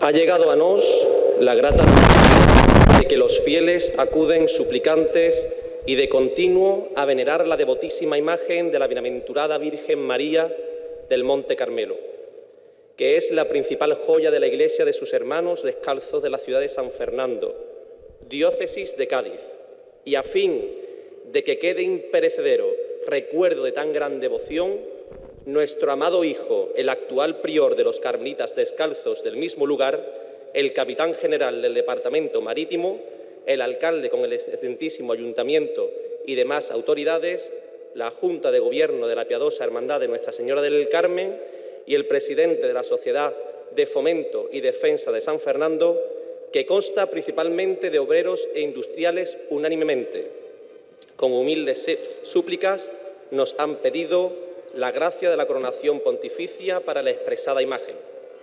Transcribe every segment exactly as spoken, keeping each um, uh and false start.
Ha llegado a nos la grata noticia de que los fieles acuden suplicantes y de continuo a venerar la devotísima imagen de la bienaventurada Virgen María del Monte Carmelo, que es la principal joya de la iglesia de sus hermanos descalzos de la ciudad de San Fernando, diócesis de Cádiz, y a fin de que quede imperecedero recuerdo de tan gran devoción, nuestro amado hijo, el actual prior de los carmelitas descalzos del mismo lugar, el capitán general del Departamento Marítimo, el alcalde con el excelentísimo ayuntamiento y demás autoridades, la Junta de Gobierno de la Piadosa Hermandad de Nuestra Señora del Carmen y el presidente de la Sociedad de Fomento y Defensa de San Fernando, que consta principalmente de obreros e industriales unánimemente, con humildes súplicas nos han pedido la gracia de la coronación pontificia para la expresada imagen.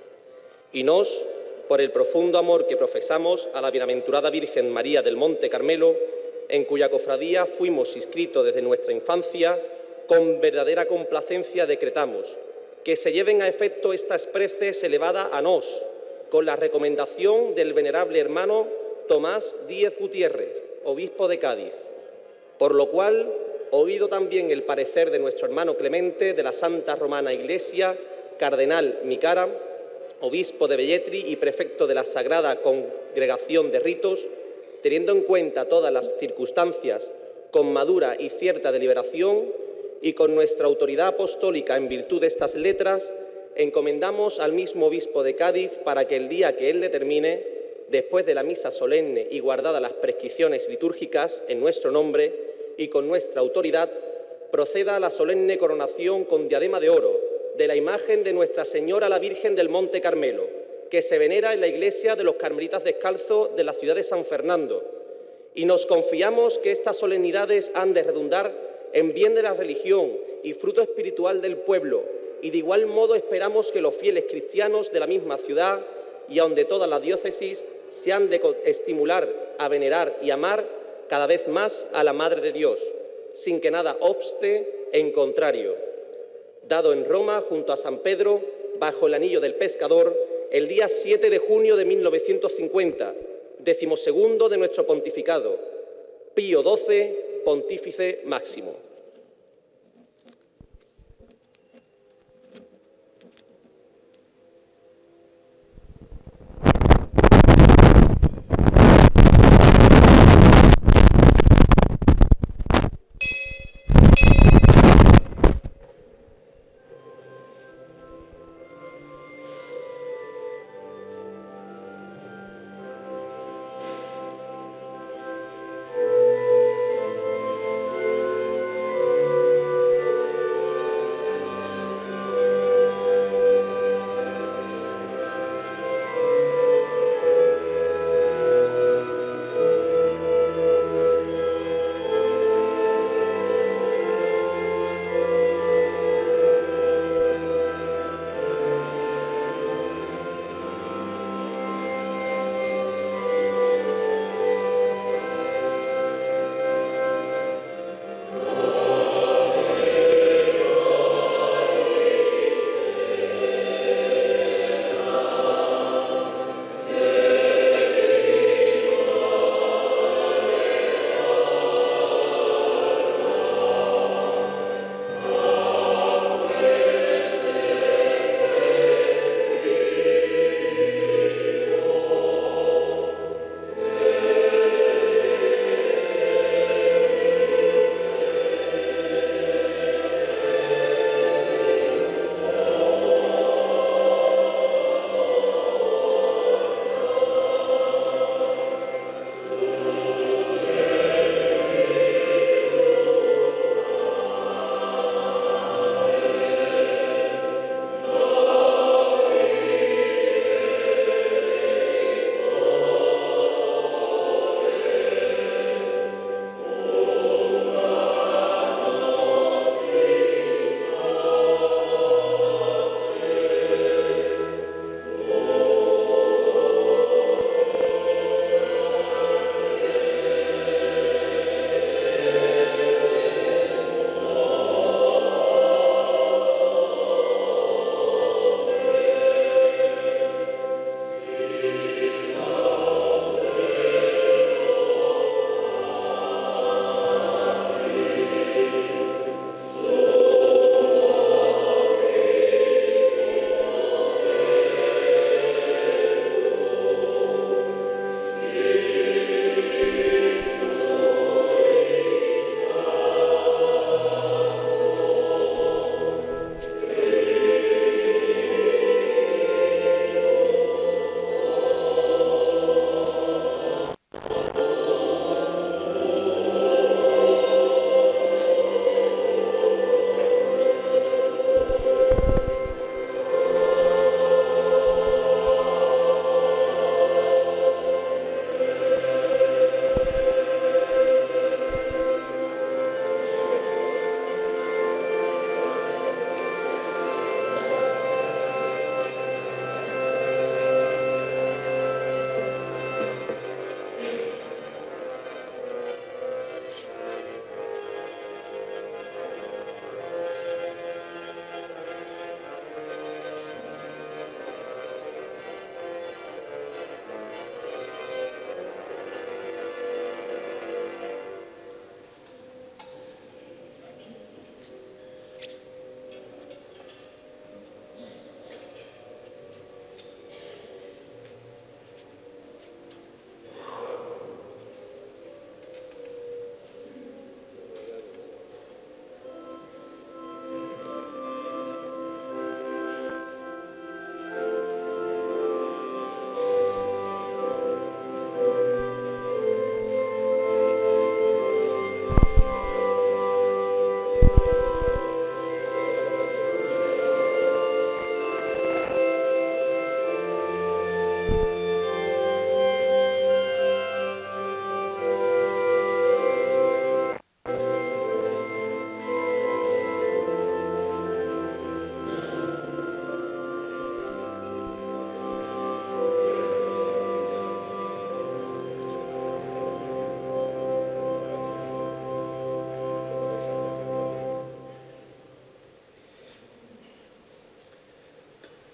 Y nos, por el profundo amor que profesamos a la bienaventurada Virgen María del Monte Carmelo, en cuya cofradía fuimos inscritos desde nuestra infancia, con verdadera complacencia decretamos que se lleven a efecto estas preces elevadas a nos, con la recomendación del venerable hermano Tomás Díez Gutiérrez, obispo de Cádiz, por lo cual, oído también el parecer de nuestro hermano Clemente de la Santa Romana Iglesia, cardenal Micara, obispo de Velletri y prefecto de la Sagrada Congregación de Ritos, teniendo en cuenta todas las circunstancias con madura y cierta deliberación y con nuestra autoridad apostólica en virtud de estas letras, encomendamos al mismo obispo de Cádiz para que el día que él determine, después de la misa solemne y guardadas las prescripciones litúrgicas en nuestro nombre y con nuestra autoridad, proceda a la solemne coronación con diadema de oro de la imagen de Nuestra Señora la Virgen del Monte Carmelo, que se venera en la iglesia de los Carmelitas Descalzos de la ciudad de San Fernando. Y nos confiamos que estas solemnidades han de redundar en bien de la religión y fruto espiritual del pueblo, y de igual modo esperamos que los fieles cristianos de la misma ciudad y aun de todas las diócesis se han de estimular a venerar y amar cada vez más a la Madre de Dios, sin que nada obste en contrario. Dado en Roma, junto a San Pedro, bajo el anillo del pescador, el día siete de junio de mil novecientos cincuenta, decimosegundo de nuestro pontificado, Pío doce, pontífice máximo.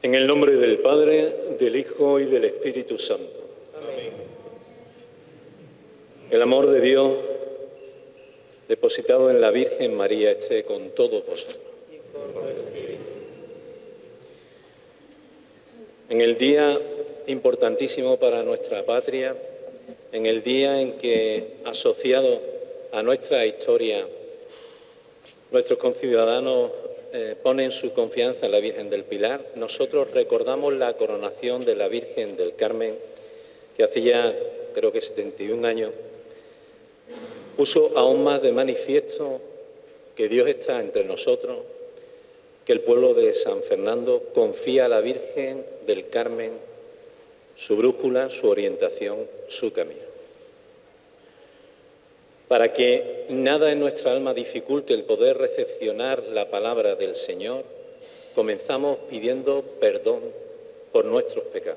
En el nombre del Padre, del Hijo y del Espíritu Santo. Amén. El amor de Dios depositado en la Virgen María esté con todos vosotros. En el día importantísimo para nuestra patria, en el día en que, asociado a nuestra historia, nuestros conciudadanos eh, ponen su confianza en la Virgen del Pilar, nosotros recordamos la coronación de la Virgen del Carmen, que hacía, creo que setenta y un años, puso aún más de manifiesto que Dios está entre nosotros, que el pueblo de San Fernando confía a la Virgen del Carmen su brújula, su orientación, su camino. Para que nada en nuestra alma dificulte el poder recepcionar la palabra del Señor, comenzamos pidiendo perdón por nuestros pecados.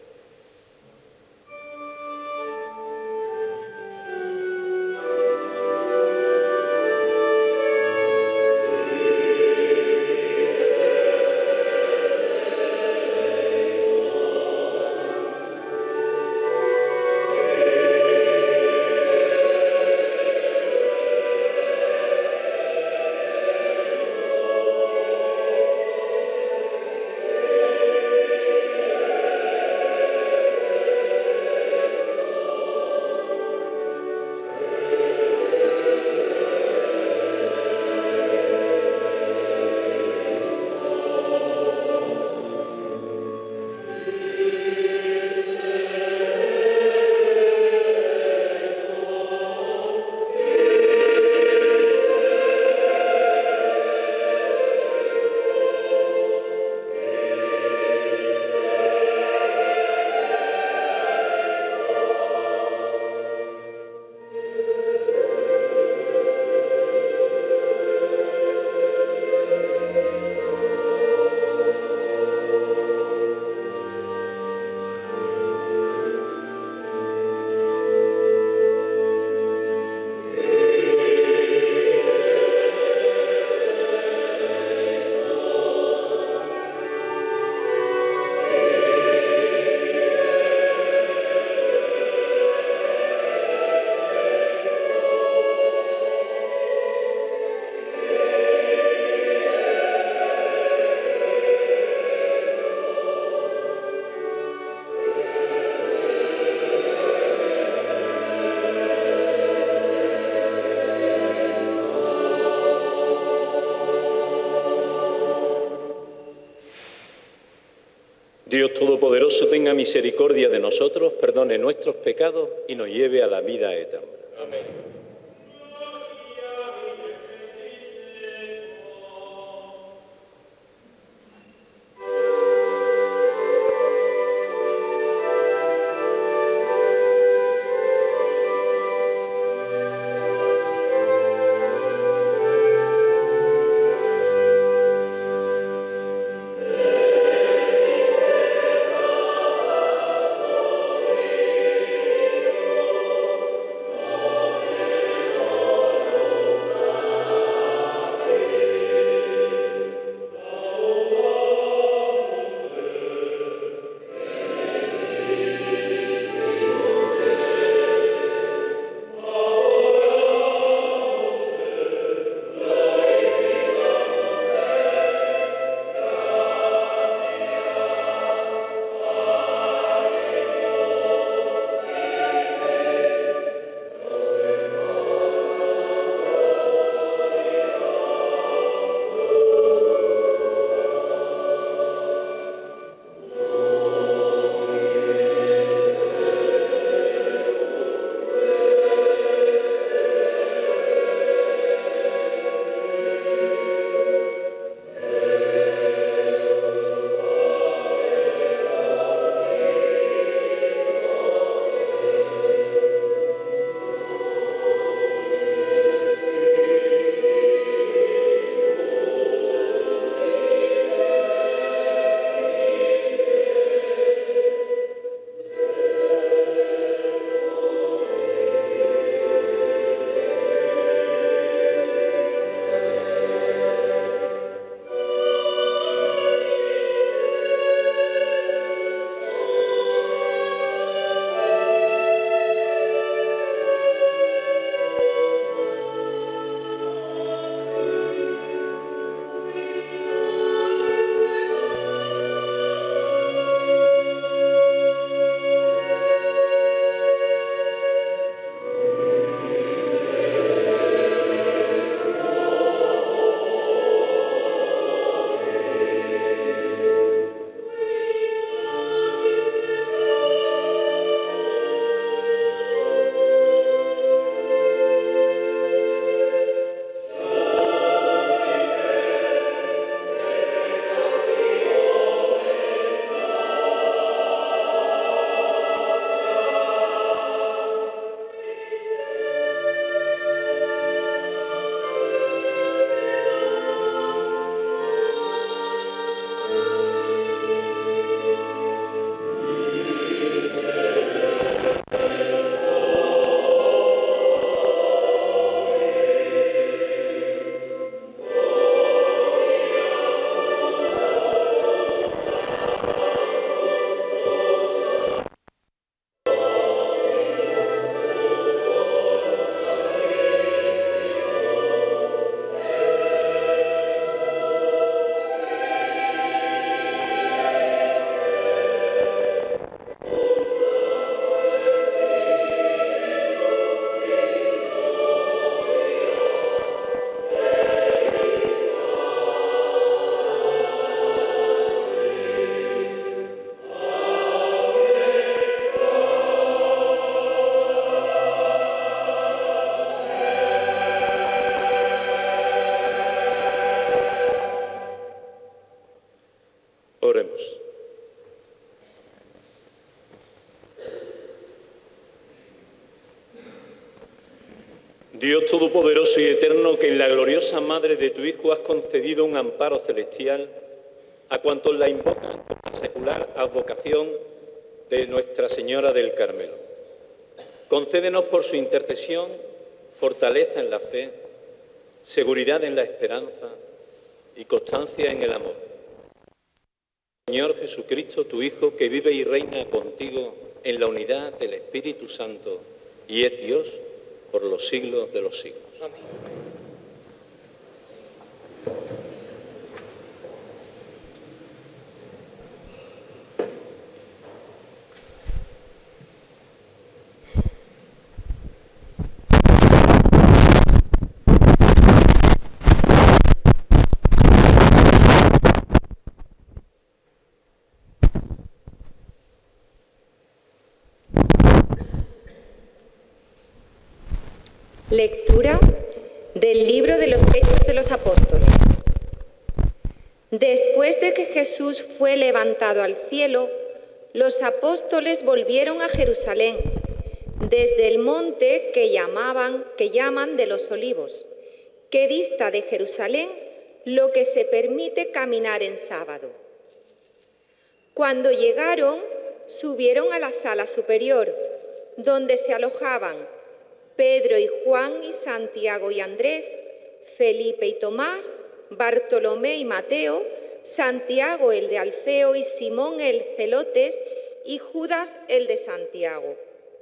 Dios Todopoderoso tenga misericordia de nosotros, perdone nuestros pecados y nos lleve a la vida eterna. Amén. Amen. Oremos. Dios Todopoderoso y Eterno, que en la gloriosa Madre de tu Hijo has concedido un amparo celestial a cuantos la invocan con la secular advocación de Nuestra Señora del Carmelo. Concédenos por su intercesión fortaleza en la fe, seguridad en la esperanza y constancia en el amor. Señor Jesucristo, tu Hijo, que vive y reina contigo en la unidad del Espíritu Santo y es Dios por los siglos de los siglos. Amén. Lectura del libro de los Hechos de los Apóstoles. Después de que Jesús fue levantado al cielo, los apóstoles volvieron a Jerusalén, desde el monte que llamaban, que llaman de los Olivos, que dista de Jerusalén lo que se permite caminar en sábado. Cuando llegaron, subieron a la sala superior, donde se alojaban Pedro y Juan y Santiago y Andrés, Felipe y Tomás, Bartolomé y Mateo, Santiago el de Alfeo y Simón el Celotes y Judas el de Santiago.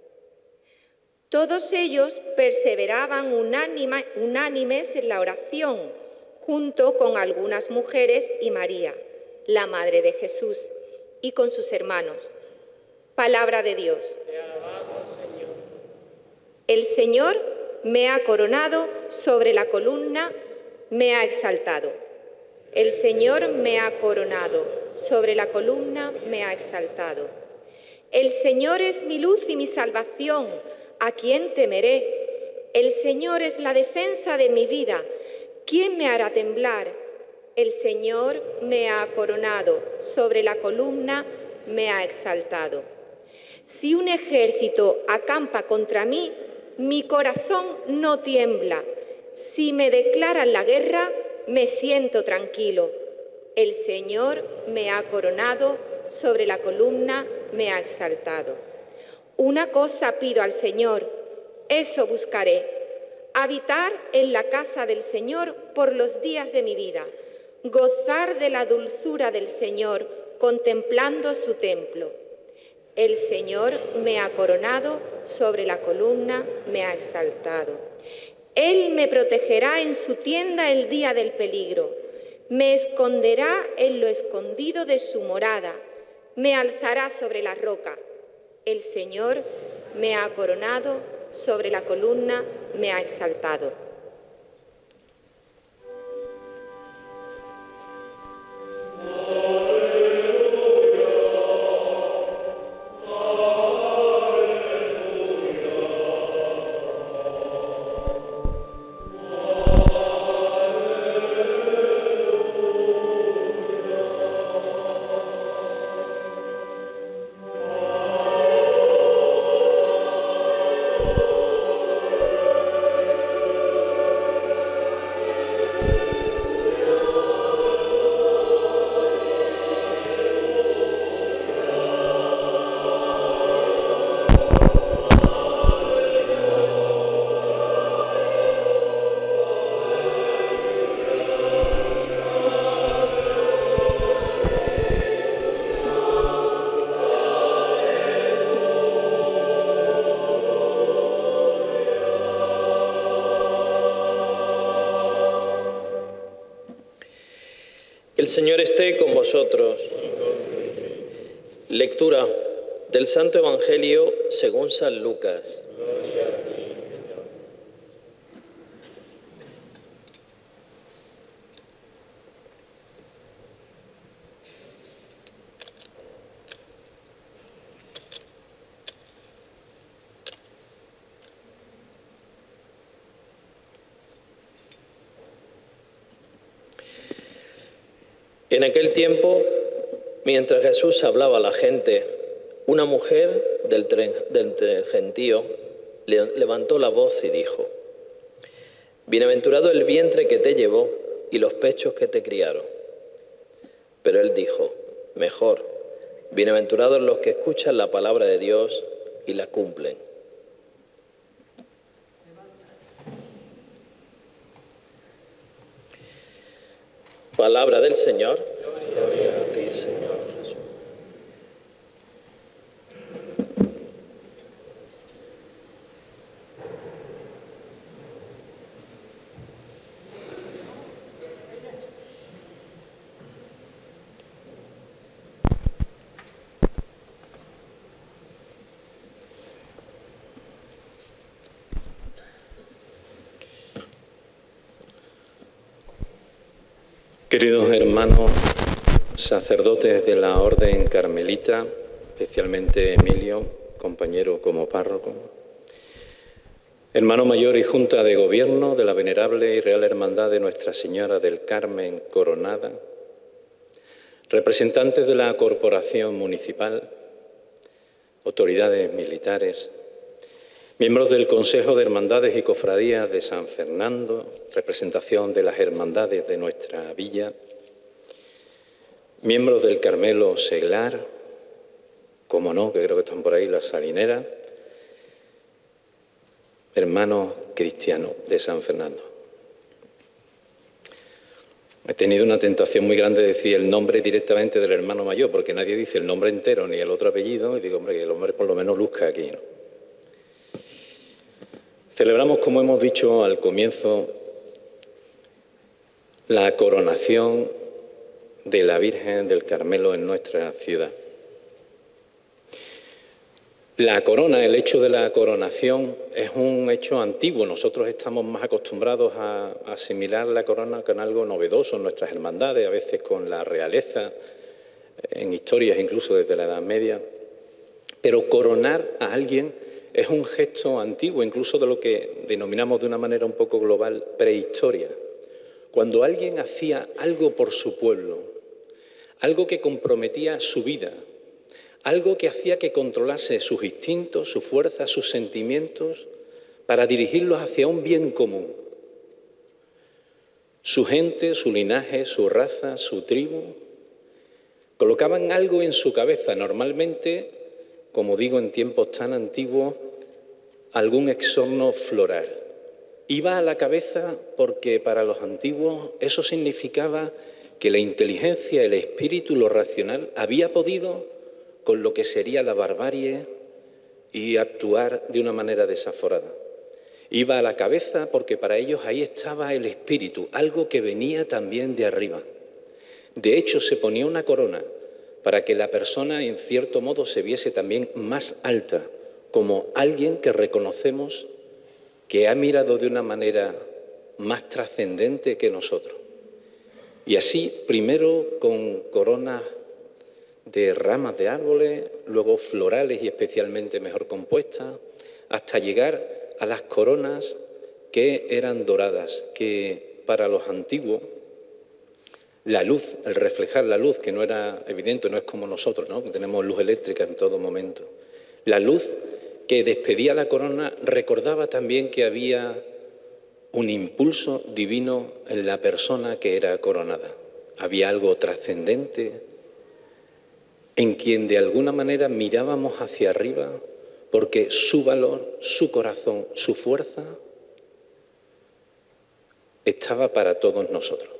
Todos ellos perseveraban unánime, unánimes en la oración, junto con algunas mujeres y María, la madre de Jesús, y con sus hermanos. Palabra de Dios. Te alabamos, Señor. El Señor me ha coronado sobre la columna, me ha exaltado. El Señor me ha coronado sobre la columna, me ha exaltado. El Señor es mi luz y mi salvación, ¿a quién temeré? El Señor es la defensa de mi vida, ¿quién me hará temblar? El Señor me ha coronado sobre la columna, me ha exaltado. Si un ejército acampa contra mí, mi corazón no tiembla. Si me declaran la guerra, me siento tranquilo. El Señor me ha coronado sobre la columna, me ha exaltado. Una cosa pido al Señor, eso buscaré, habitar en la casa del Señor por los días de mi vida, gozar de la dulzura del Señor contemplando su templo. El Señor me ha coronado sobre la columna, me ha exaltado. Él me protegerá en su tienda el día del peligro, me esconderá en lo escondido de su morada, me alzará sobre la roca. El Señor me ha coronado sobre la columna, me ha exaltado. El Señor esté con vosotros. Lectura del Santo Evangelio según San Lucas. En aquel tiempo Mientras Jesús hablaba a la gente, una mujer del, tren, del gentío le, levantó la voz y dijo: Bienaventurado el vientre que te llevó y los pechos que te criaron. Pero él dijo: mejor, bienaventurados los que escuchan la palabra de Dios y la cumplen. Palabra del Señor. Gloria a ti, Señor. Queridos hermanos sacerdotes de la Orden Carmelita, especialmente Emilio, compañero como párroco, hermano mayor y Junta de Gobierno de la Venerable y Real Hermandad de Nuestra Señora del Carmen Coronada, representantes de la Corporación Municipal, autoridades militares, miembros del Consejo de Hermandades y Cofradías de San Fernando, representación de las hermandades de nuestra villa, miembros del Carmelo Seglar, como no, que creo que están por ahí las salineras, hermanos cristianos de San Fernando. He tenido una tentación muy grande de decir el nombre directamente del hermano mayor, porque nadie dice el nombre entero ni el otro apellido, y digo, hombre, que el hombre por lo menos luzca aquí, ¿no? Celebramos, como hemos dicho al comienzo, la coronación de la Virgen del Carmelo en nuestra ciudad. La corona, el hecho de la coronación, es un hecho antiguo. Nosotros estamos más acostumbrados a asimilar la corona con algo novedoso en nuestras hermandades, a veces con la realeza, en historias incluso desde la Edad Media. Pero coronar a alguien es un gesto antiguo, incluso de lo que denominamos de una manera un poco global prehistoria. Cuando alguien hacía algo por su pueblo, algo que comprometía su vida, algo que hacía que controlase sus instintos, su fuerza, sus sentimientos, para dirigirlos hacia un bien común. Su gente, su linaje, su raza, su tribu, colocaban algo en su cabeza, normalmente, como digo, en tiempos tan antiguos, algún exorno floral. Iba a la cabeza porque para los antiguos eso significaba que la inteligencia, el espíritu, lo racional, había podido con lo que sería la barbarie y actuar de una manera desaforada. Iba a la cabeza porque para ellos ahí estaba el espíritu, algo que venía también de arriba. De hecho, se ponía una corona para que la persona, en cierto modo, se viese también más alta, como alguien que reconocemos que ha mirado de una manera más trascendente que nosotros. Y así, primero con coronas de ramas de árboles, luego florales y especialmente mejor compuestas, hasta llegar a las coronas que eran doradas, que para los antiguos la luz, el reflejar la luz, que no era evidente, no es como nosotros, ¿no?, que tenemos luz eléctrica en todo momento. La luz que despedía la corona recordaba también que había un impulso divino en la persona que era coronada. Había algo trascendente en quien de alguna manera mirábamos hacia arriba porque su valor, su corazón, su fuerza estaba para todos nosotros.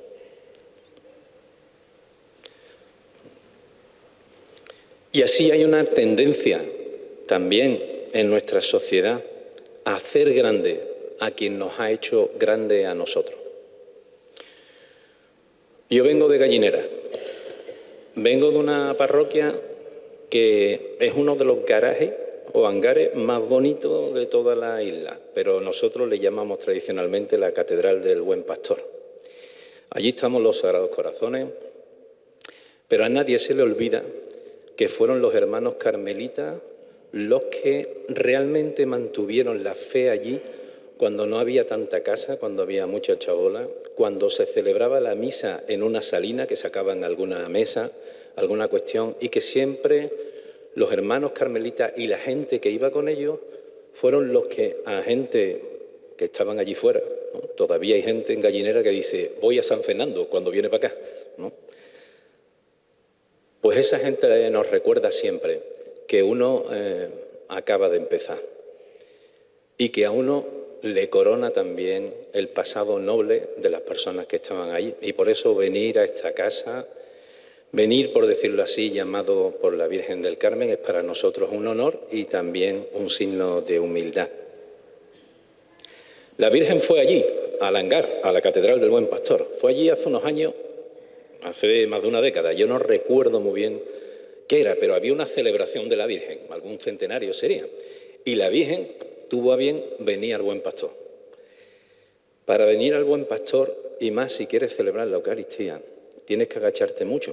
Y así hay una tendencia también en nuestra sociedad a hacer grande a quien nos ha hecho grande a nosotros. Yo vengo de Gallinera, vengo de una parroquia que es uno de los garajes o hangares más bonitos de toda la isla, pero nosotros le llamamos tradicionalmente la Catedral del Buen Pastor. Allí estamos los Sagrados Corazones, pero a nadie se le olvida que fueron los hermanos carmelitas los que realmente mantuvieron la fe allí cuando no había tanta casa, cuando había mucha chabola, cuando se celebraba la misa en una salina que sacaban alguna mesa, alguna cuestión y que siempre los hermanos carmelitas y la gente que iba con ellos fueron los que a gente que estaban allí fuera, ¿no? Todavía hay gente en Gallinera que dice, voy a San Fernando cuando viene para acá, ¿no? Pues esa gente nos recuerda siempre que uno eh, acaba de empezar y que a uno le corona también el pasado noble de las personas que estaban ahí. Y por eso venir a esta casa, venir, por decirlo así, llamado por la Virgen del Carmen, es para nosotros un honor y también un signo de humildad. La Virgen fue allí, a Langar, a la Catedral del Buen Pastor. Fue allí hace unos años, hace más de una década. Yo no recuerdo muy bien qué era, pero había una celebración de la Virgen, algún centenario sería. Y la Virgen tuvo a bien venir al Buen Pastor. Para venir al Buen Pastor, y más si quieres celebrar la Eucaristía, tienes que agacharte mucho,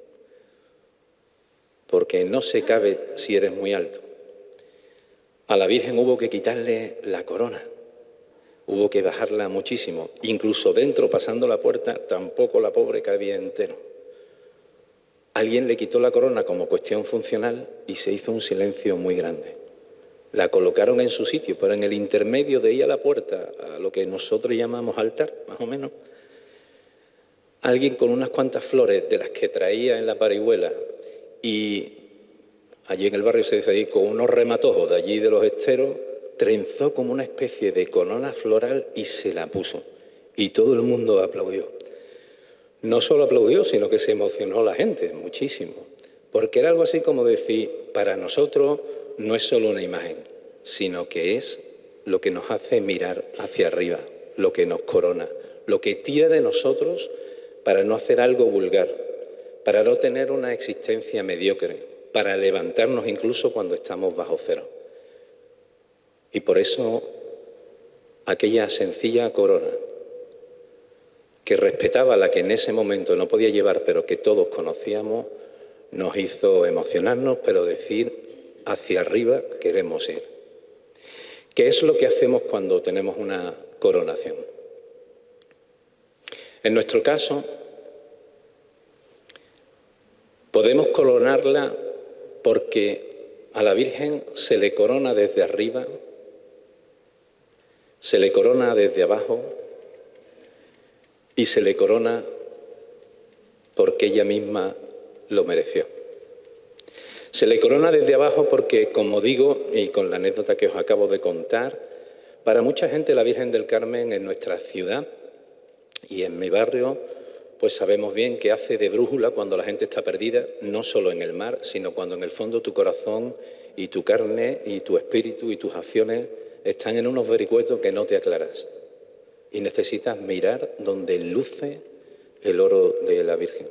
porque no se cabe si eres muy alto. A la Virgen hubo que quitarle la corona, hubo que bajarla muchísimo. Incluso dentro, pasando la puerta, tampoco la pobre cabía entero. Alguien le quitó la corona como cuestión funcional y se hizo un silencio muy grande. La colocaron en su sitio, pero en el intermedio de ahí a la puerta, a lo que nosotros llamamos altar, más o menos, alguien con unas cuantas flores de las que traía en la parihuela y allí en el barrio se dice ahí, con unos rematojos de allí de los esteros, trenzó como una especie de corona floral y se la puso. Y todo el mundo aplaudió. No solo aplaudió, sino que se emocionó la gente muchísimo. Porque era algo así como decir, para nosotros no es solo una imagen, sino que es lo que nos hace mirar hacia arriba, lo que nos corona, lo que tira de nosotros para no hacer algo vulgar, para no tener una existencia mediocre, para levantarnos incluso cuando estamos bajo cero. Y por eso aquella sencilla corona que respetaba la que en ese momento no podía llevar, pero que todos conocíamos, nos hizo emocionarnos, pero decir, hacia arriba queremos ir. ¿Qué es lo que hacemos cuando tenemos una coronación? En nuestro caso, podemos coronarla porque a la Virgen se le corona desde arriba, se le corona desde abajo y se le corona porque ella misma lo mereció. Se le corona desde abajo porque, como digo, y con la anécdota que os acabo de contar, para mucha gente la Virgen del Carmen en nuestra ciudad y en mi barrio, pues sabemos bien que hace de brújula cuando la gente está perdida, no solo en el mar, sino cuando en el fondo tu corazón y tu carne y tu espíritu y tus acciones están en unos vericuetos que no te aclaras. Y necesitas mirar donde luce el oro de la Virgen.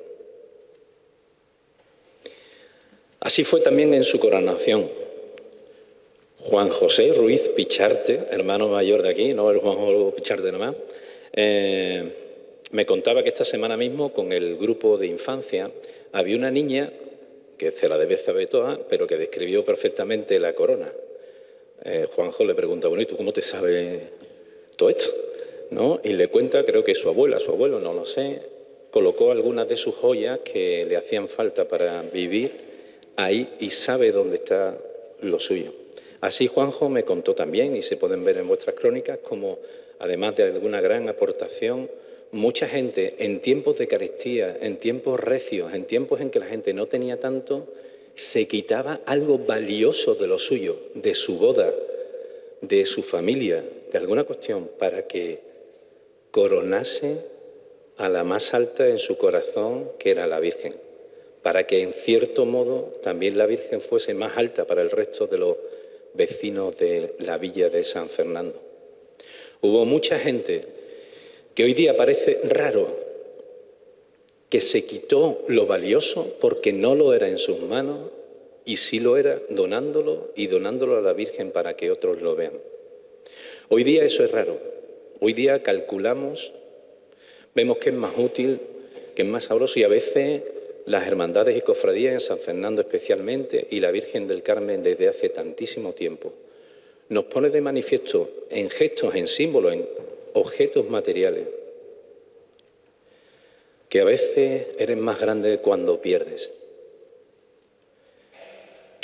Así fue también en su coronación. Juan José Ruiz Picharte, hermano mayor de aquí, no el Juan José Picharte nada más, eh, me contaba que esta semana mismo con el grupo de infancia había una niña, que se la debe saber toda, pero que describió perfectamente la corona. Eh, Juanjo le pregunta, bueno, ¿y tú cómo te sabes todo esto? ¿No? Y le cuenta, creo que su abuela, su abuelo, no lo sé, colocó algunas de sus joyas que le hacían falta para vivir ahí y sabe dónde está lo suyo. Así Juanjo me contó también, y se pueden ver en vuestras crónicas, como además de alguna gran aportación, mucha gente en tiempos de carestía, en tiempos recios, en tiempos en que la gente no tenía tanto, se quitaba algo valioso de lo suyo, de su boda, de su familia, de alguna cuestión, para que coronase a la más alta en su corazón, que era la Virgen, para que en cierto modo también la Virgen fuese más alta para el resto de los vecinos de la villa de San Fernando. Hubo mucha gente que hoy día parece raro, que se quitó lo valioso porque no lo era en sus manos y sí lo era donándolo y donándolo a la Virgen para que otros lo vean. Hoy día eso es raro. Hoy día calculamos, vemos que es más útil, que es más sabroso y a veces las hermandades y cofradías en San Fernando especialmente y la Virgen del Carmen desde hace tantísimo tiempo nos pone de manifiesto en gestos, en símbolos, en objetos materiales, que a veces eres más grande cuando pierdes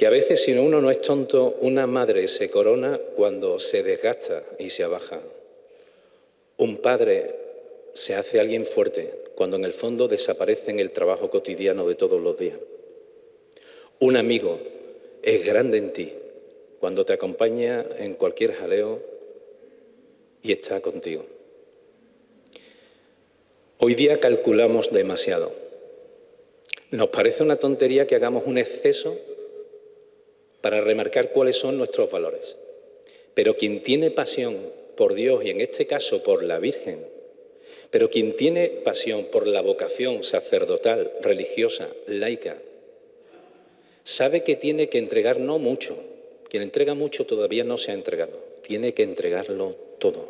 que a veces, si uno no es tonto, una madre se corona cuando se desgasta y se abaja. Un padre se hace alguien fuerte cuando en el fondo desaparece en el trabajo cotidiano de todos los días. Un amigo es grande en ti cuando te acompaña en cualquier jaleo y está contigo. Hoy día calculamos demasiado. Nos parece una tontería que hagamos un exceso para remarcar cuáles son nuestros valores. Pero quien tiene pasión por Dios, y en este caso por la Virgen, pero quien tiene pasión por la vocación sacerdotal, religiosa, laica, sabe que tiene que entregar no mucho. Quien entrega mucho todavía no se ha entregado. Tiene que entregarlo todo.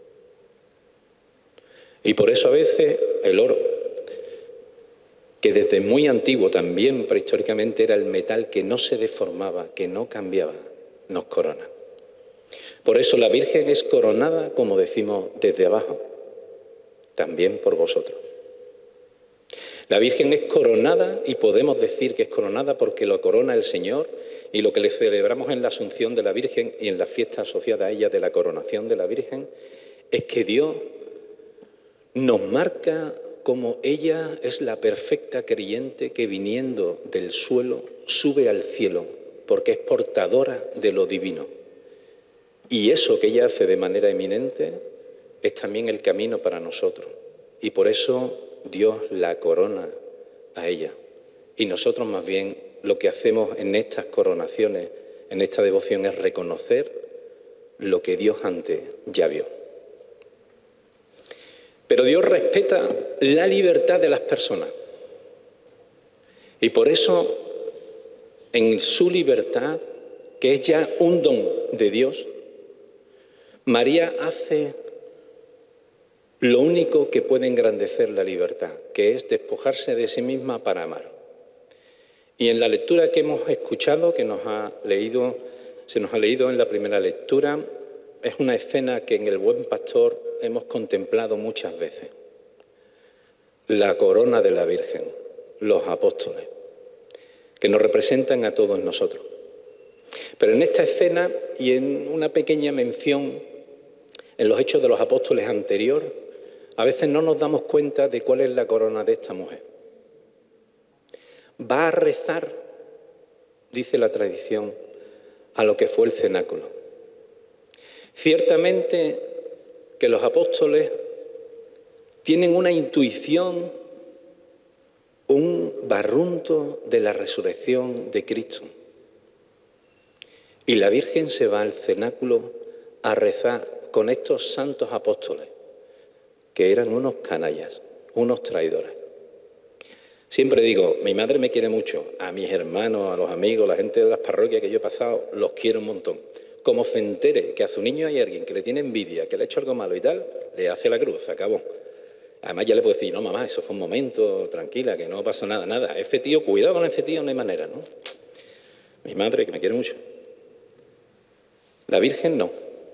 Y por eso a veces el oro, que desde muy antiguo también prehistóricamente era el metal que no se deformaba, que no cambiaba, nos corona. Por eso la Virgen es coronada, como decimos, desde abajo, también por vosotros. La Virgen es coronada, y podemos decir que es coronada porque lo corona el Señor, y lo que le celebramos en la Asunción de la Virgen y en la fiesta asociada a ella de la coronación de la Virgen, es que Dios nos marca como ella es la perfecta creyente que viniendo del suelo sube al cielo, porque es portadora de lo divino. Y eso que ella hace de manera eminente es también el camino para nosotros. Y por eso Dios la corona a ella. Y nosotros más bien lo que hacemos en estas coronaciones, en esta devoción, es reconocer lo que Dios antes ya vio. Pero Dios respeta la libertad de las personas. Y por eso, en su libertad, que es ya un don de Dios, María hace lo único que puede engrandecer la libertad, que es despojarse de sí misma para amar. Y en la lectura que hemos escuchado, que nos ha leído, se nos ha leído en la primera lectura, es una escena que en el Buen Pastor hemos contemplado muchas veces. La corona de la Virgen, los apóstoles, que nos representan a todos nosotros. Pero en esta escena y en una pequeña mención en los Hechos de los Apóstoles anterior, a veces no nos damos cuenta de cuál es la corona de esta mujer. Va a rezar, dice la tradición, a lo que fue el cenáculo. Ciertamente que los apóstoles tienen una intuición, un barrunto de la resurrección de Cristo. Y la Virgen se va al cenáculo a rezar con estos santos apóstoles, que eran unos canallas, unos traidores. Siempre digo, mi madre me quiere mucho, a mis hermanos, a los amigos, la gente de las parroquias que yo he pasado, los quiero un montón. Como se entere que a su niño hay alguien que le tiene envidia, que le ha hecho algo malo y tal, le hace la cruz, se acabó. Además ya le puedo decir, no mamá, eso fue un momento, tranquila, que no pasa nada, nada. Ese tío, cuidado con ese tío, no hay manera, ¿no? Mi madre, que me quiere mucho. La Virgen no.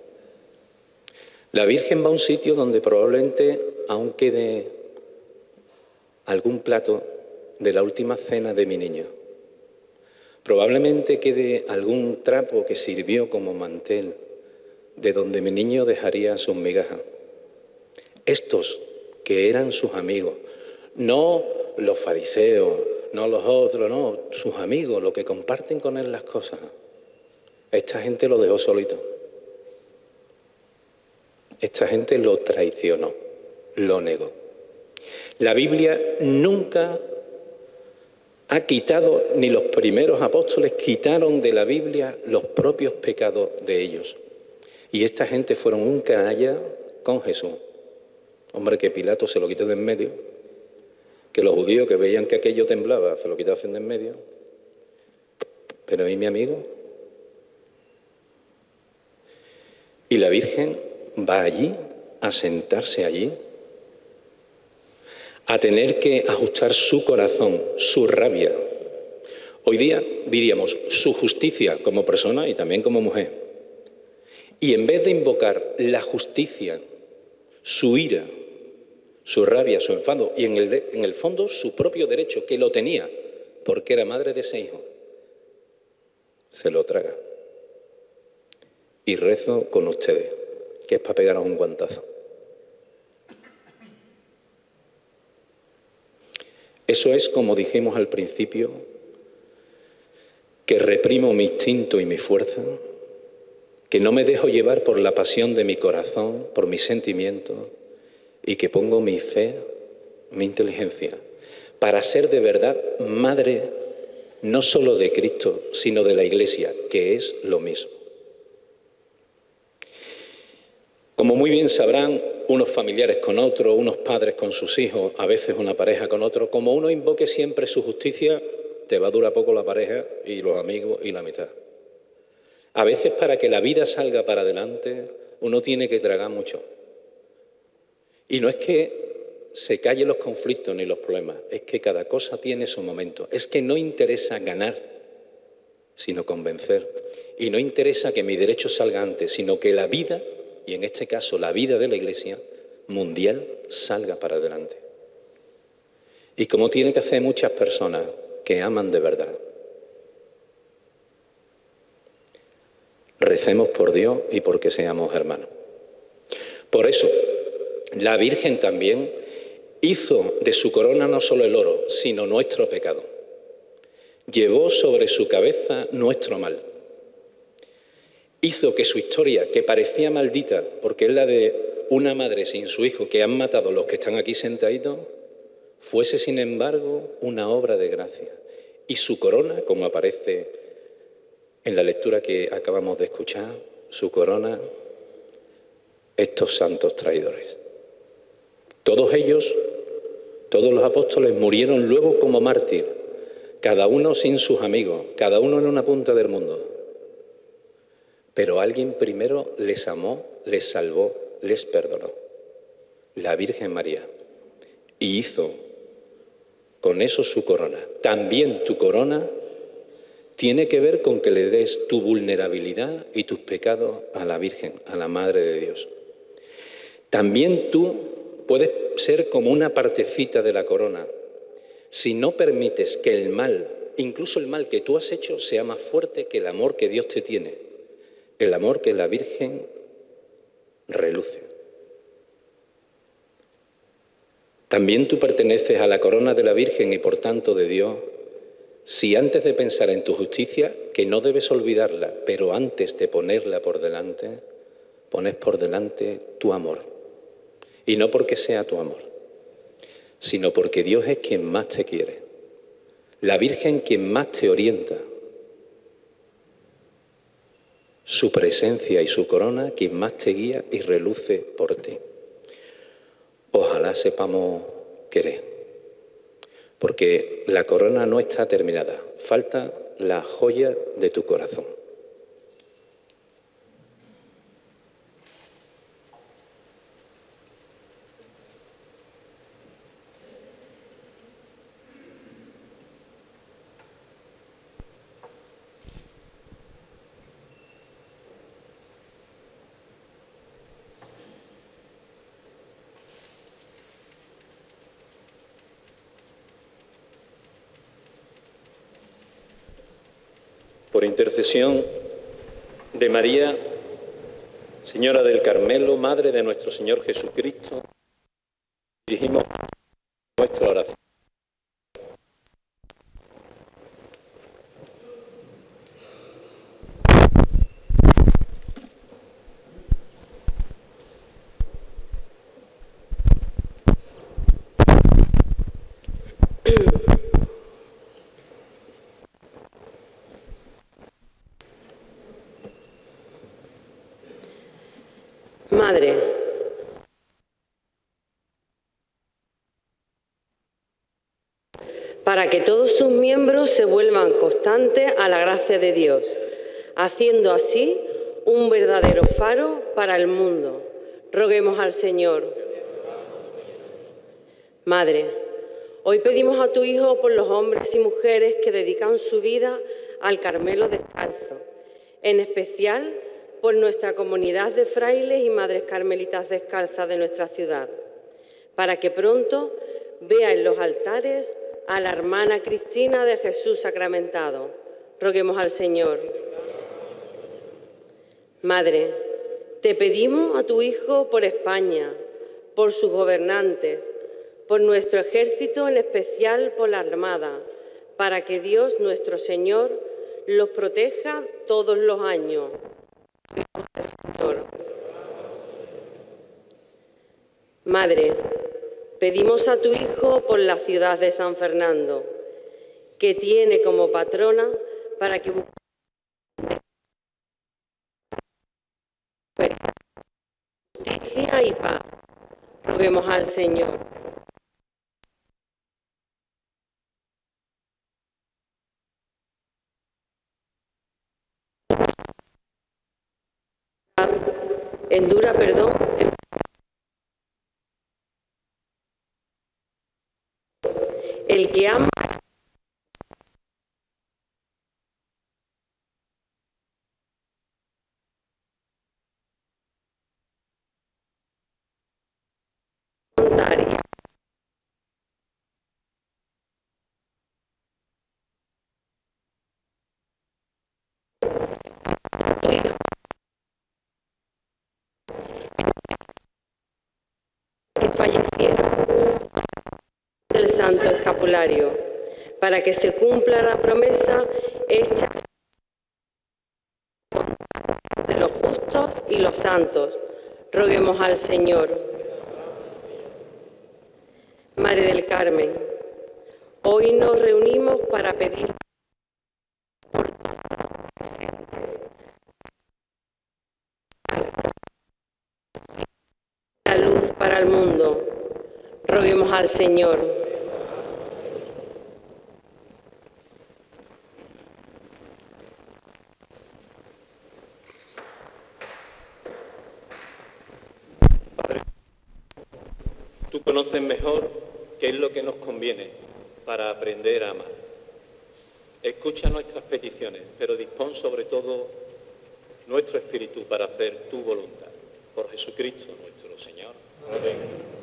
La Virgen va a un sitio donde probablemente aún quede algún plato de la última cena de mi niño. Probablemente quede algún trapo que sirvió como mantel de donde mi niño dejaría sus migajas. Estos que eran sus amigos, no los fariseos, no los otros, no, sus amigos, los que comparten con él las cosas. Esta gente lo dejó solito. Esta gente lo traicionó, lo negó. La Biblia nunca ha quitado, ni los primeros apóstoles quitaron de la Biblia los propios pecados de ellos. Y esta gente fueron un canalla con Jesús. Hombre, que Pilato se lo quitó de en medio, que los judíos que veían que aquello temblaba se lo quitaban de en medio. Pero ¿y mi amigo? Y la Virgen va allí, a sentarse allí, a tener que ajustar su corazón, su rabia. Hoy día diríamos su justicia como persona y también como mujer. Y en vez de invocar la justicia, su ira, su rabia, su enfado y en el, de, en el fondo su propio derecho, que lo tenía porque era madre de ese hijo, se lo traga. Y rezo con ustedes, que es para pegaros un guantazo. Eso es, como dijimos al principio, que reprimo mi instinto y mi fuerza, que no me dejo llevar por la pasión de mi corazón, por mis sentimientos, y que pongo mi fe, mi inteligencia, para ser de verdad madre no solo de Cristo, sino de la Iglesia, que es lo mismo. Como muy bien sabrán, unos familiares con otros, unos padres con sus hijos, a veces una pareja con otro, como uno invoque siempre su justicia, te va a durar poco la pareja y los amigos y la amistad. A veces para que la vida salga para adelante, uno tiene que tragar mucho. Y no es que se callen los conflictos ni los problemas, es que cada cosa tiene su momento. Es que no interesa ganar, sino convencer. Y no interesa que mi derecho salga antes, sino que la vida, y en este caso la vida de la Iglesia mundial, salga para adelante. Y como tiene que hacer muchas personas que aman de verdad. Recemos por Dios y porque seamos hermanos. Por eso, la Virgen también hizo de su corona no solo el oro, sino nuestro pecado. Llevó sobre su cabeza nuestro mal. Hizo que su historia, que parecía maldita, porque es la de una madre sin su hijo que han matado los que están aquí sentaditos, fuese sin embargo una obra de gracia. Y su corona, como aparece en la lectura que acabamos de escuchar, su corona, estos santos traidores. Todos ellos, todos los apóstoles murieron luego como mártir, cada uno sin sus amigos, cada uno en una punta del mundo. Pero alguien primero les amó, les salvó, les perdonó. La Virgen María. Y hizo con eso su corona. También tu corona tiene que ver con que le des tu vulnerabilidad y tus pecados a la Virgen, a la Madre de Dios. También tú puedes ser como una partecita de la corona. Si no permites que el mal, incluso el mal que tú has hecho, sea más fuerte que el amor que Dios te tiene, el amor que la Virgen reluce. También tú perteneces a la corona de la Virgen y por tanto de Dios, si antes de pensar en tu justicia, que no debes olvidarla, pero antes de ponerla por delante, pones por delante tu amor. Y no porque sea tu amor, sino porque Dios es quien más te quiere. La Virgen quien más te orienta. Su presencia y su corona quien más te guía y reluce por ti. Ojalá sepamos querer, porque la corona no está terminada, falta la joya de tu corazón. Por intercesión de María, Señora del Carmelo, Madre de nuestro Señor Jesucristo, dirigimos nuestra oración. Madre, para que todos sus miembros se vuelvan constantes a la gracia de Dios, haciendo así un verdadero faro para el mundo. Roguemos al Señor. Madre, hoy pedimos a tu Hijo por los hombres y mujeres que dedican su vida al Carmelo descalzo, en especial por nuestra comunidad de frailes y madres carmelitas descalzas de nuestra ciudad, para que pronto vea en los altares a la hermana Cristina de Jesús sacramentado, Roguemos al Señor. Madre, te pedimos a tu Hijo por España, por sus gobernantes, por nuestro ejército, en especial por la Armada, para que Dios nuestro Señor los proteja todos los años. Roguemos al Señor. Madre, pedimos a tu Hijo por la ciudad de San Fernando, que tiene como patrona, para que busque justicia y paz. Roguemos al Señor. Endura, perdón. El que ama voluntaria. Tu Hijo, que fallecieron del Santo Escapulario, para que se cumpla la promesa hecha de los justos y los santos. Roguemos al Señor. Madre del Carmen, hoy nos reunimos para pedir por todos los presentes la luz para el mundo. Roguemos al Señor. Tú conoces mejor qué es lo que nos conviene para aprender a amar. Escucha nuestras peticiones, pero dispón sobre todo nuestro espíritu para hacer tu voluntad. Por Jesucristo nuestro Señor. Amén.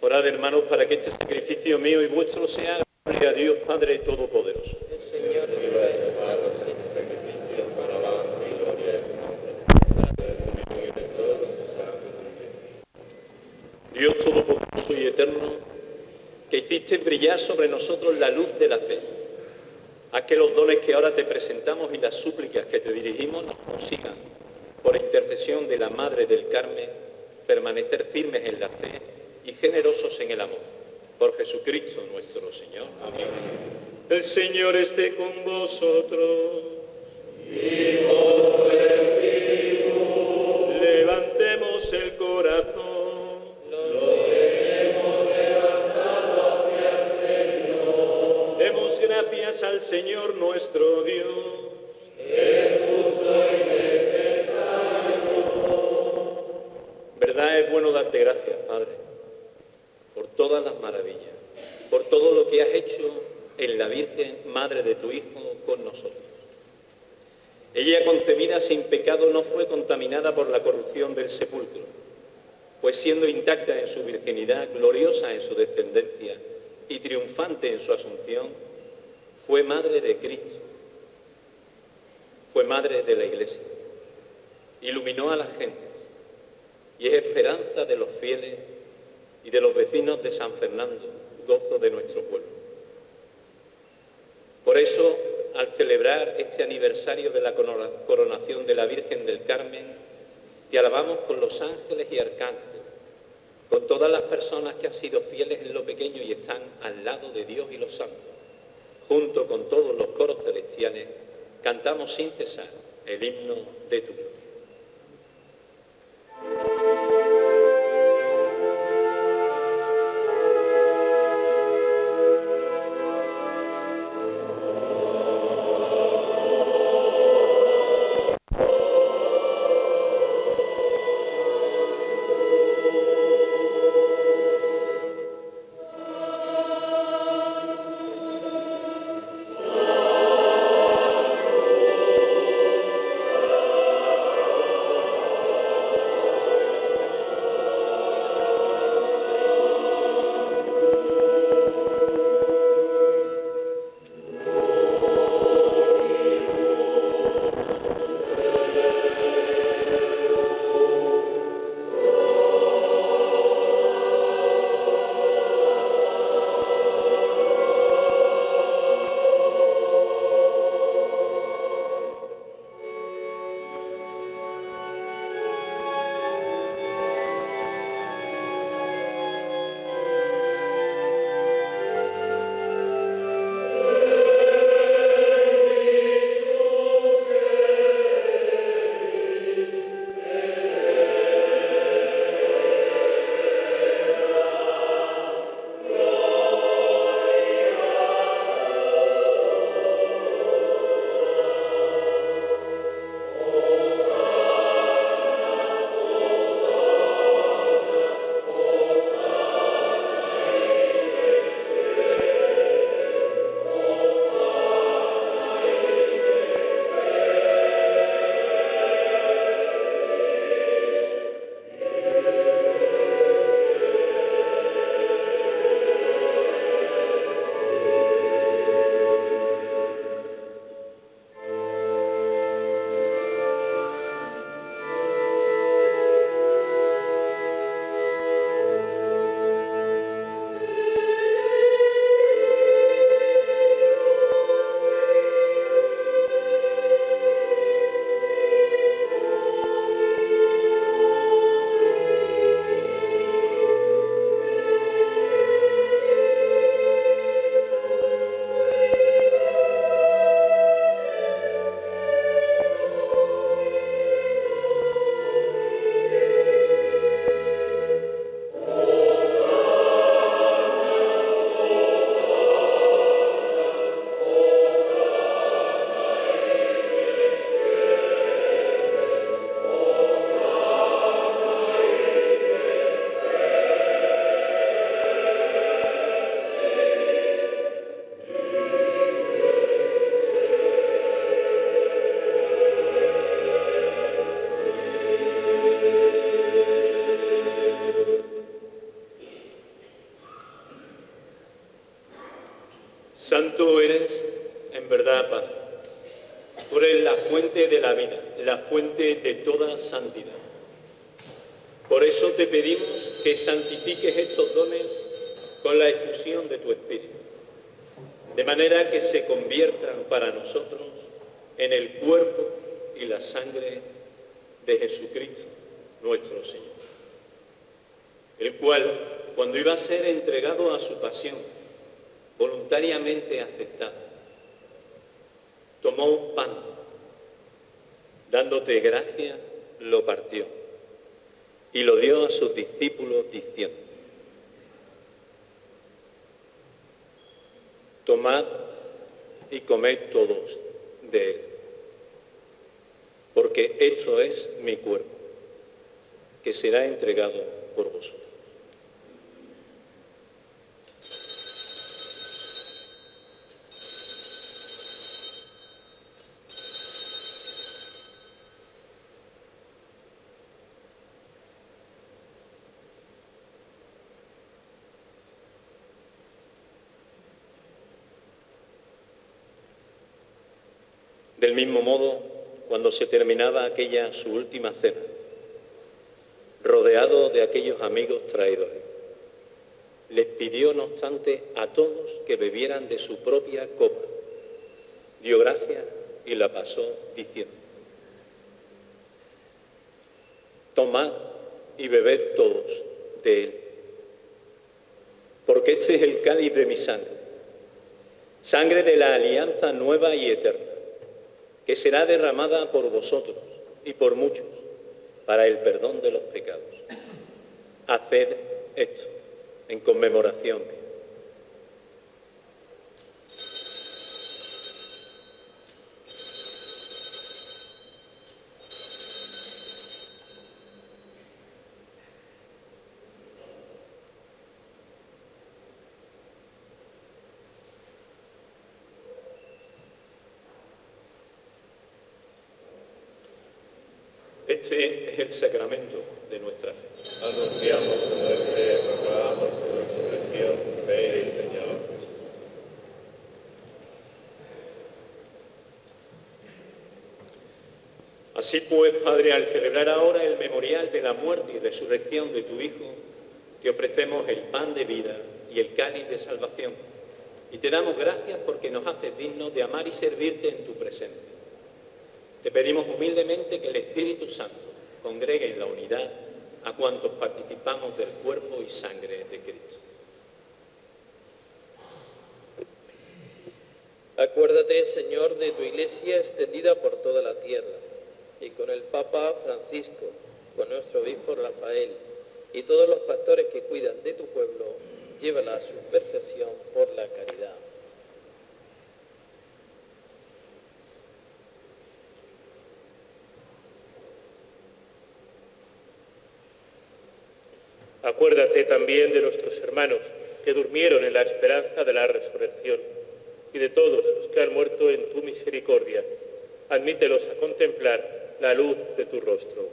Orad, hermanos, para que este sacrificio mío y vuestro sea gloria a Dios Padre Todopoderoso. El Señor Dios Todopoderoso y Eterno, que hiciste brillar sobre nosotros la luz de la fe, haz que los dones que ahora te presentamos y las súplicas que te dirigimos nos consigan, por intercesión de la Madre del Carmen, permanecer firmes en la fe y generosos en el amor. Por Jesucristo nuestro Señor. Amén. El Señor esté con vosotros. Y con tu espíritu. Levantemos el corazón. Lo tenemos levantado hacia el Señor. Demos gracias al Señor nuestro Dios. Es justo y necesario. Verdad, es bueno darte gracias, Padre, por todas las maravillas, por todo lo que has hecho en la Virgen, Madre de tu Hijo, con nosotros. Ella, concebida sin pecado, no fue contaminada por la corrupción del sepulcro, pues siendo intacta en su virginidad, gloriosa en su descendencia y triunfante en su asunción, fue Madre de Cristo, fue Madre de la Iglesia, iluminó a las gentes y es esperanza de los fieles y de los vecinos de San Fernando, gozo de nuestro pueblo. Por eso, al celebrar este aniversario de la coronación de la Virgen del Carmen, te alabamos con los ángeles y arcángeles, con todas las personas que han sido fieles en lo pequeño y están al lado de Dios y los santos. Junto con todos los coros celestiales, cantamos sin cesar el himno de tu gloria. Santo eres, en verdad, Padre. Tú eres la fuente de la vida, la fuente de toda santidad. Por eso te pedimos que santifiques estos dones con la efusión de tu Espíritu, de manera que se conviertan para nosotros en el cuerpo y la sangre de Jesucristo, nuestro Señor, el cual, cuando iba a ser entregado a su pasión, voluntariamente aceptado, tomó un pan, dándote gracia, lo partió y lo dio a sus discípulos diciendo: tomad y comed todos de él, porque esto es mi cuerpo, que será entregado por vosotros. Del mismo modo, cuando se terminaba aquella su última cena, rodeado de aquellos amigos traidores, les pidió, no obstante, a todos que bebieran de su propia copa. Dio gracias y la pasó diciendo: tomad y bebed todos de él, porque este es el cáliz de mi sangre, sangre de la alianza nueva y eterna, que será derramada por vosotros y por muchos para el perdón de los pecados. Haced esto en conmemoración mía. Este es el sacramento de nuestra fe. Anunciamos tu muerte, proclamamos tu resurrección. Ven, Señor. Así pues, Padre, al celebrar ahora el memorial de la muerte y resurrección de tu Hijo, te ofrecemos el pan de vida y el cáliz de salvación, y te damos gracias porque nos haces dignos de amar y servirte en tu presencia. Te pedimos humildemente que el Espíritu Santo congregue en la unidad a cuantos participamos del cuerpo y sangre de Cristo. Acuérdate, Señor, de tu Iglesia extendida por toda la tierra, y con el Papa Francisco, con nuestro obispo Rafael, y todos los pastores que cuidan de tu pueblo, llévala a su perfección por la caridad. Acuérdate también de nuestros hermanos que durmieron en la esperanza de la resurrección y de todos los que han muerto en tu misericordia. Admítelos a contemplar la luz de tu rostro.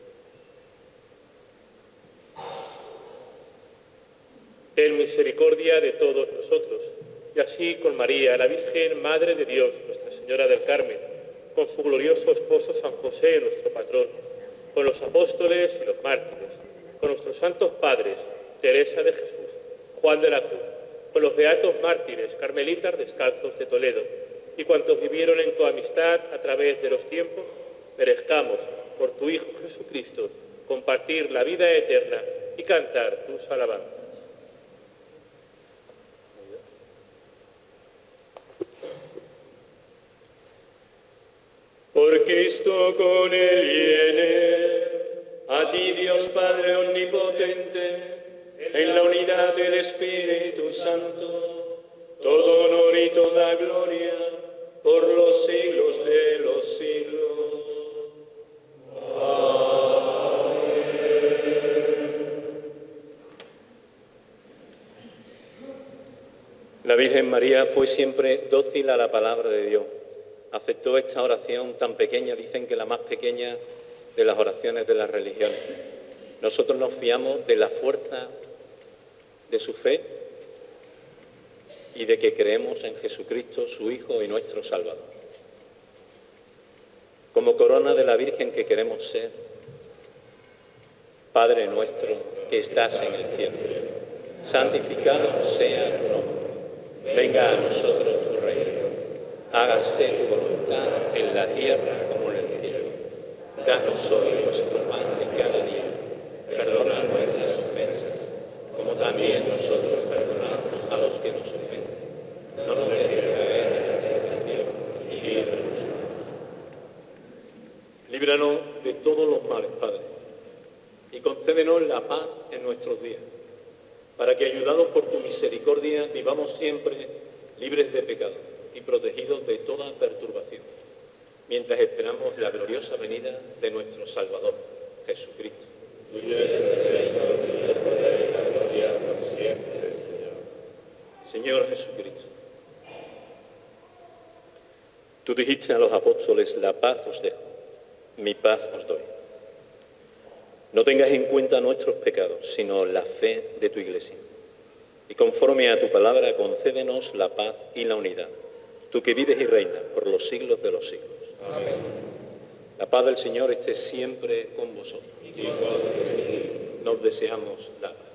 Ten misericordia de todos nosotros, y así con María, la Virgen, Madre de Dios, Nuestra Señora del Carmen, con su glorioso esposo San José, nuestro patrón, con los apóstoles y los mártires, con nuestros santos padres, Teresa de Jesús, Juan de la Cruz, con los beatos mártires, carmelitas descalzos de Toledo, y cuantos vivieron en tu amistad a través de los tiempos, merezcamos, por tu Hijo Jesucristo, compartir la vida eterna y cantar tus alabanzas. Por Cristo, con Él y en Él, a ti, Dios Padre omnipotente, en la unidad del Espíritu Santo, todo honor y toda gloria, por los siglos de los siglos. Amén. La Virgen María fue siempre dócil a la palabra de Dios. Aceptó esta oración tan pequeña, dicen que la más pequeña de las oraciones de las religiones. Nosotros nos fiamos de la fuerza de su fe y de que creemos en Jesucristo, su Hijo y nuestro Salvador. Como corona de la Virgen que queremos ser, Padre nuestro que estás en el cielo, santificado sea tu nombre. Venga a nosotros tu reino. Hágase tu voluntad en la tierra como en el cielo. Danos hoy nuestro pan de cada día. Perdona nuestras ofensas, como también nosotros perdonamos a los que nos ofenden. No nos dejes caer en la tentación y líbranos. Líbranos de todos los males, Padre, y concédenos la paz en nuestros días, para que, ayudados por tu misericordia, vivamos siempre libres de pecado y protegidos de toda perturbación, mientras esperamos la gloriosa venida de nuestro Salvador, Jesucristo. Tuyo es el reino, el poder y la gloria por siempre, Señor. Señor Jesucristo, tú dijiste a los apóstoles: la paz os dejo, mi paz os doy. No tengas en cuenta nuestros pecados, sino la fe de tu Iglesia. Y conforme a tu palabra, concédenos la paz y la unidad, tú que vives y reinas por los siglos de los siglos. Amén. La paz del Señor esté siempre con vosotros. Y con vosotros. Nos deseamos la paz.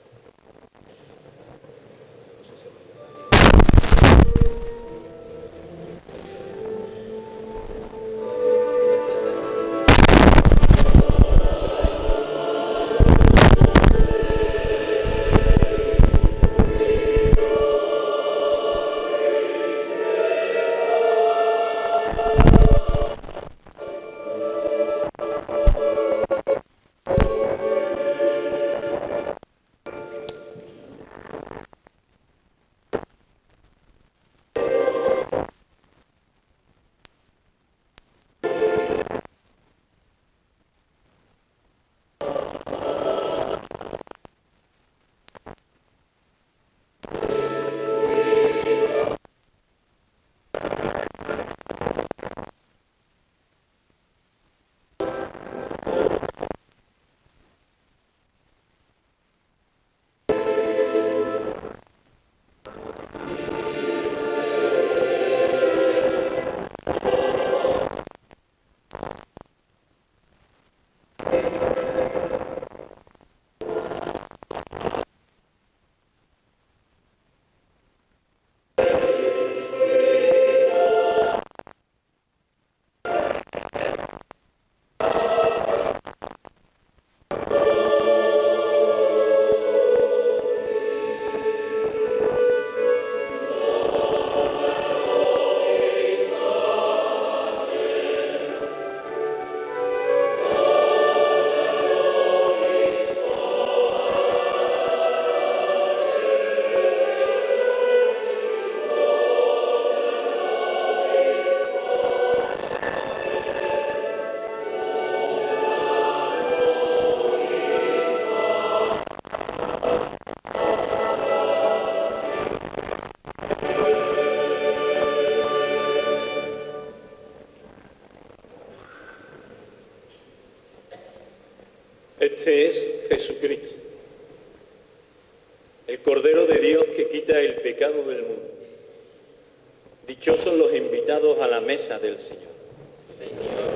Este es Jesucristo, el Cordero de Dios que quita el pecado del mundo. Dichosos los invitados a la mesa del Señor. Señor,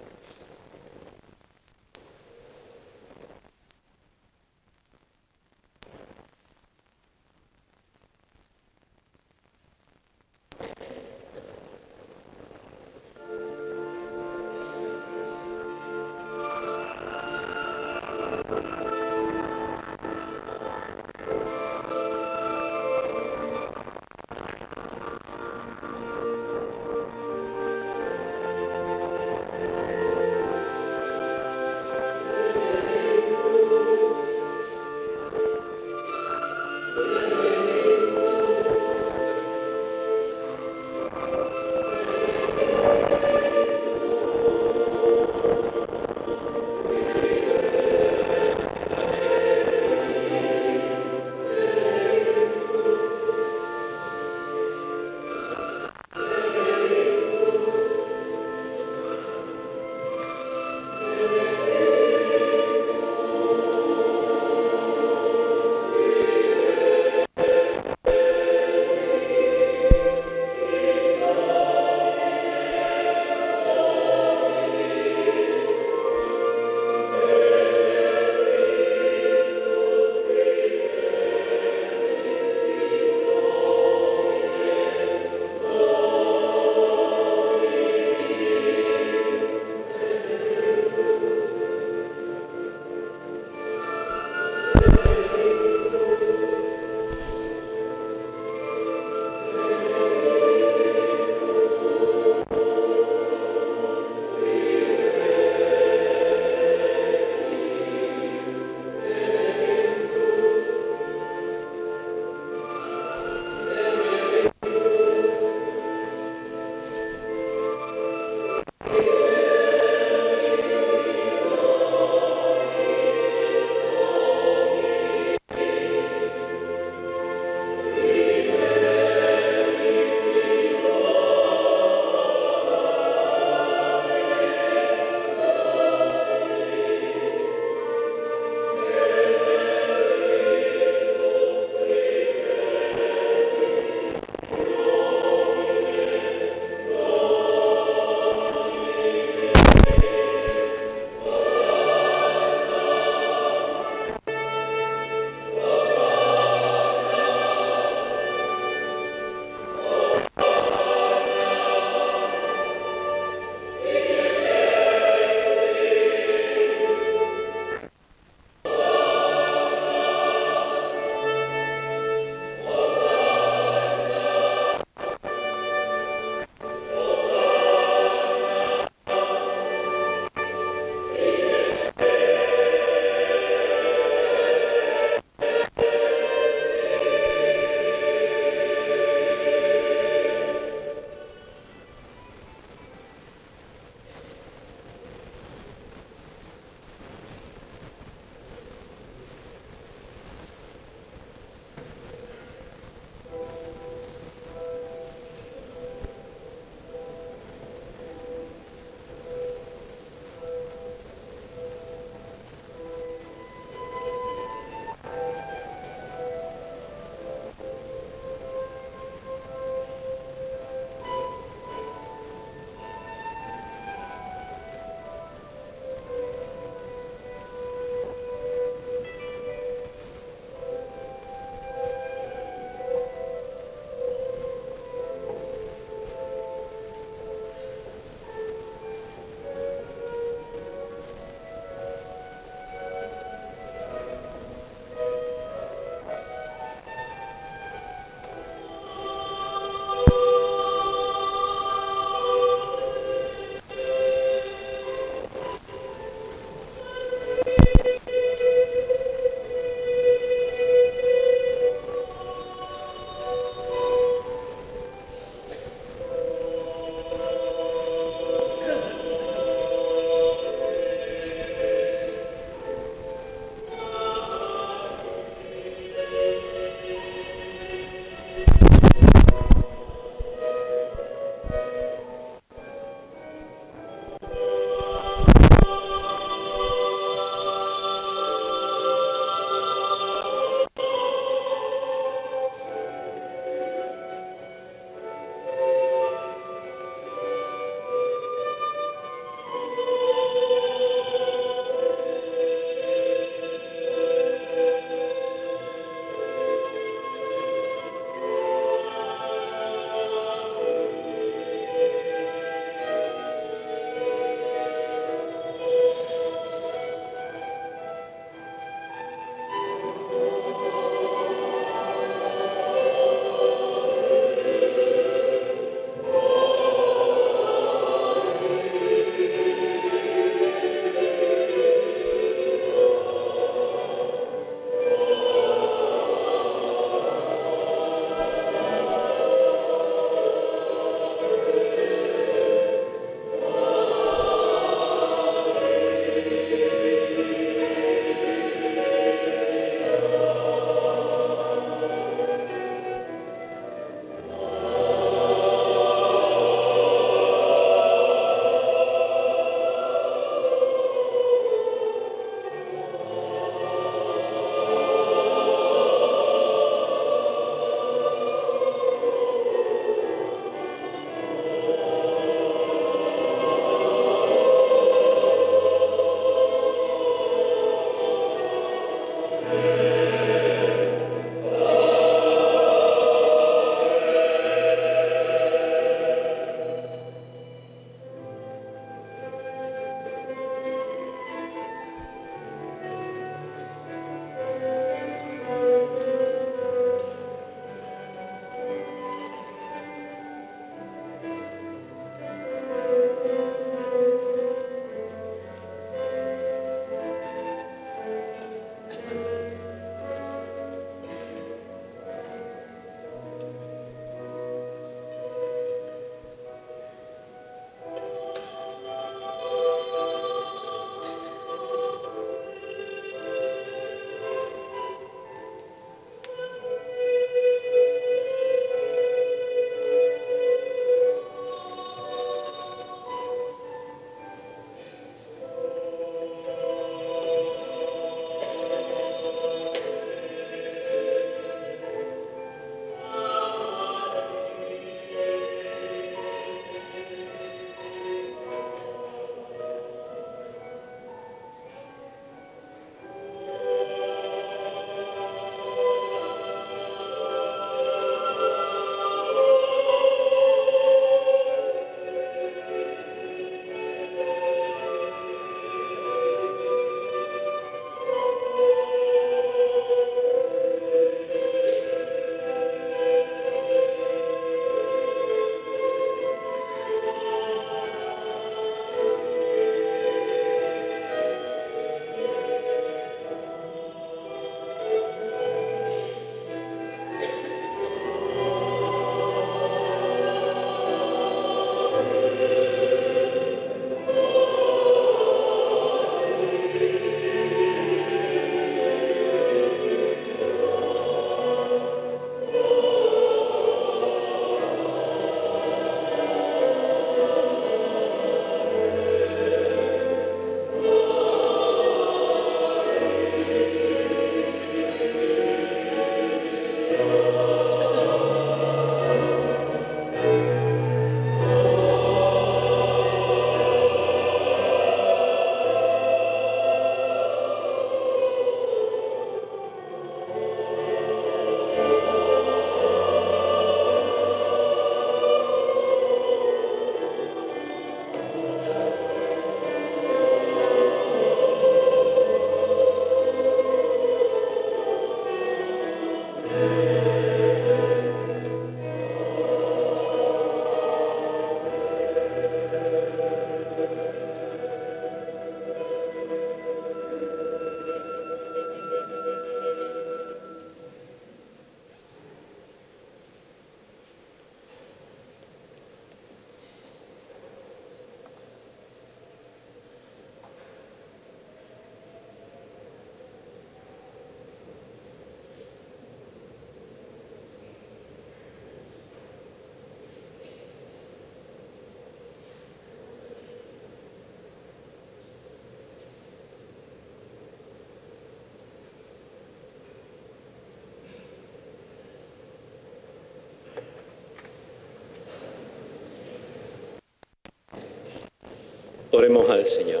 Oremos al Señor.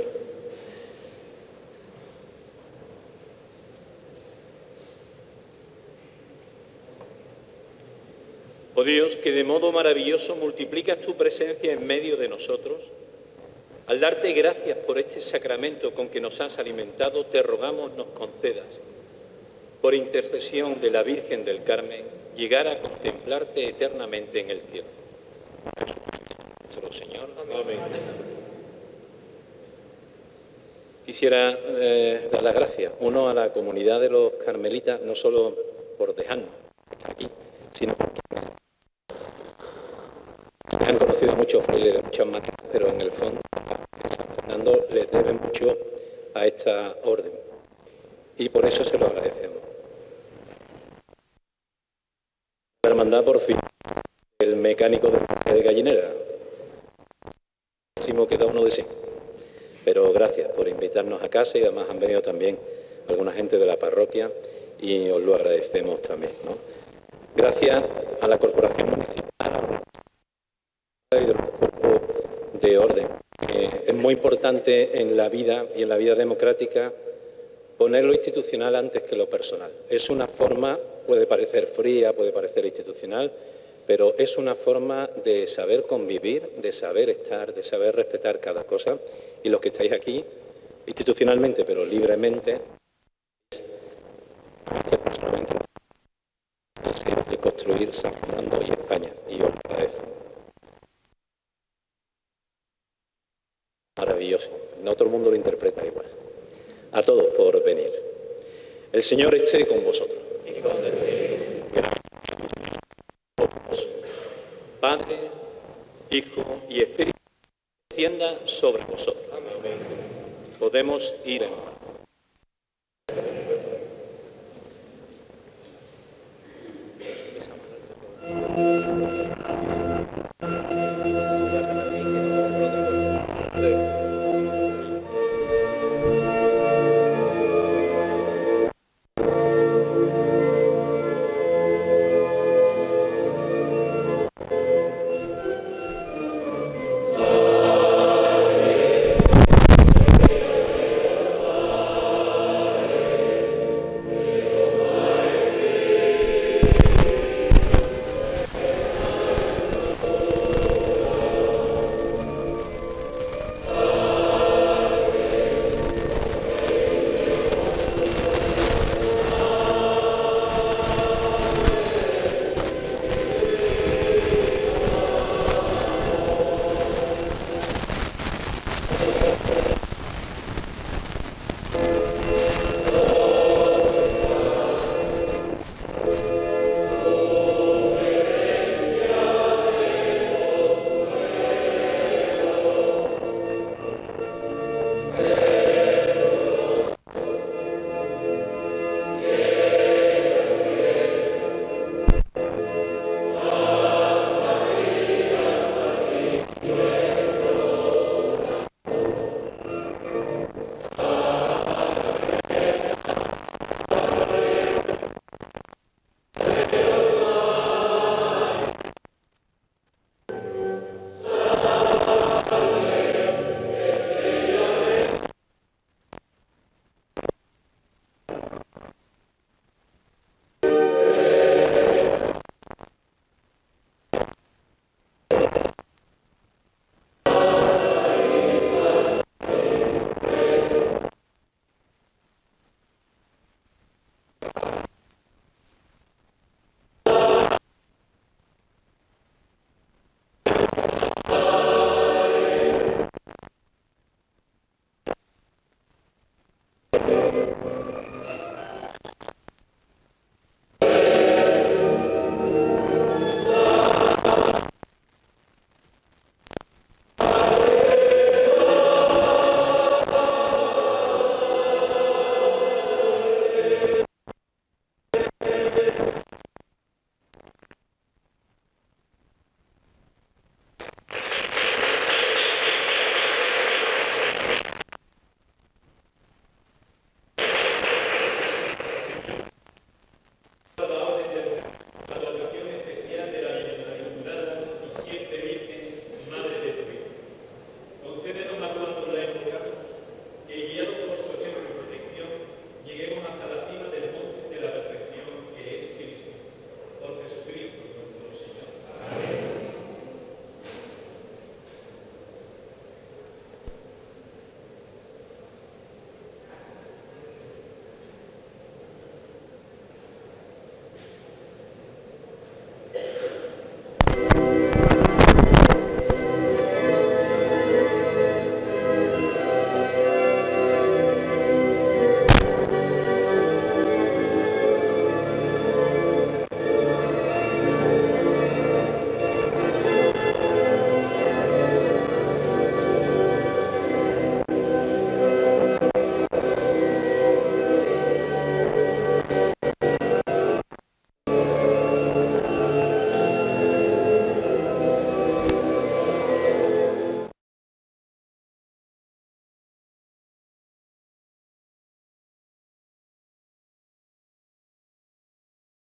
Oh Dios, que de modo maravilloso multiplicas tu presencia en medio de nosotros, al darte gracias por este sacramento con que nos has alimentado, te rogamos nos concedas, por intercesión de la Virgen del Carmen, llegar a contemplarte eternamente en el cielo. Nuestro Señor. Amén. Quisiera eh, dar las gracias, uno, a la comunidad de los carmelitas, no solo por dejarnos estar aquí, sino porque han conocido a muchos frailes de muchas maneras, pero en el fondo San Fernando les debe mucho a esta orden y por eso se lo agradecemos. La hermandad, por fin, el mecánico de gallinera, máximo que da uno de sí. Pero gracias por invitarnos a casa y además han venido también alguna gente de la parroquia y os lo agradecemos también, ¿no? Gracias a la Corporación Municipal y de los cuerpos de orden. Eh, es muy importante en la vida y en la vida democrática poner lo institucional antes que lo personal. Es una forma, puede parecer fría, puede parecer institucional, pero es una forma de saber convivir, de saber estar, de saber respetar cada cosa. Y los que estáis aquí, institucionalmente, pero libremente, hacer personalmente el deseo de construir San Fernando y España. Y os lo agradezco. Maravilloso. No todo el mundo lo interpreta igual. A todos por venir. El Señor esté con vosotros. Padre, Hijo y Espíritu descienda sobre vosotros. Podemos ir en paz.